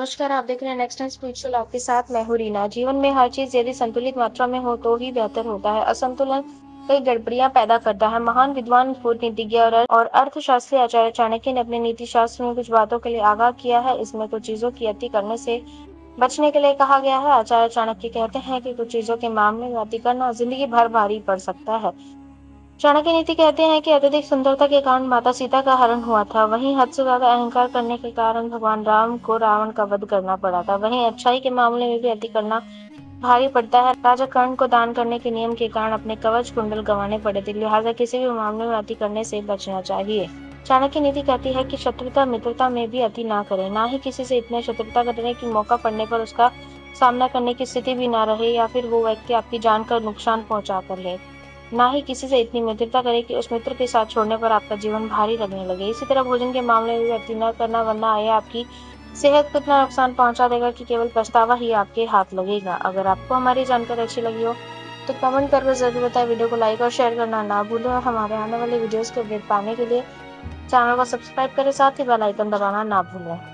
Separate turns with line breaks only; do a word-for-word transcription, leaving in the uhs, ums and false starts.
नमस्कार, आप देख रहे हैं नेक्स्ट टाइम स्पिरिचुअल आपके साथ मैं हूँ रीना। जीवन में हर चीज़ यदि संतुलित मात्रा में हो तो ही बेहतर होता है। असंतुलन कई गड़बड़ियां पैदा करता है। महान विद्वान, कूटनीतिज्ञ और, और अर्थशास्त्री आचार्य चाणक्य ने अपने नीति शास्त्र में कुछ बातों के लिए आगाह किया है। इसमें कुछ चीजों की अति करने से बचने के लिए कहा गया है। आचार्य चाणक्य कहते हैं कि कुछ चीजों के मामले में अति करना जिंदगी भर भारी पड़ सकता है। चाणक्य नीति कहते हैं कि अत्यधिक सुंदरता के कारण माता सीता का हरण हुआ था। वहीं हद से ज्यादा अहंकार करने के कारण भगवान राम को रावण का वध करना पड़ा था। वहीं अच्छाई के मामले में भी अति करना भारी पड़ता है। राजा कर्ण को दान करने के नियम के कारण अपने कवच कुंडल गंवाने पड़े थे। लिहाजा किसी भी मामले में अति करने से बचना चाहिए। चाणक्य नीति कहती है कि शत्रुता मित्रता में भी अति ना करें। ना ही किसी से इतने शत्रुता करें कि मौका पड़ने पर उसका सामना करने की स्थिति भी ना रहे, या फिर वो व्यक्ति आपकी जान का नुकसान पहुंचा कर ले। ना ही किसी से इतनी मित्रता करे कि उस मित्र के साथ छोड़ने पर आपका जीवन भारी लगने लगे। इसी तरह भोजन के मामले में व्यक्ति न करना, वरना आए आपकी सेहत को इतना नुकसान पहुंचा देगा कि केवल पछतावा ही आपके हाथ लगेगा। अगर आपको हमारी जानकारी अच्छी लगी हो तो कमेंट करके जरूर बताएं। वीडियो को लाइक और शेयर करना ना भूलें और हमारे आने वाले वीडियोस के अपडेट पाने के लिए चैनल को सब्सक्राइब करें, साथ ही बेल आइकन दबाना ना भूलें।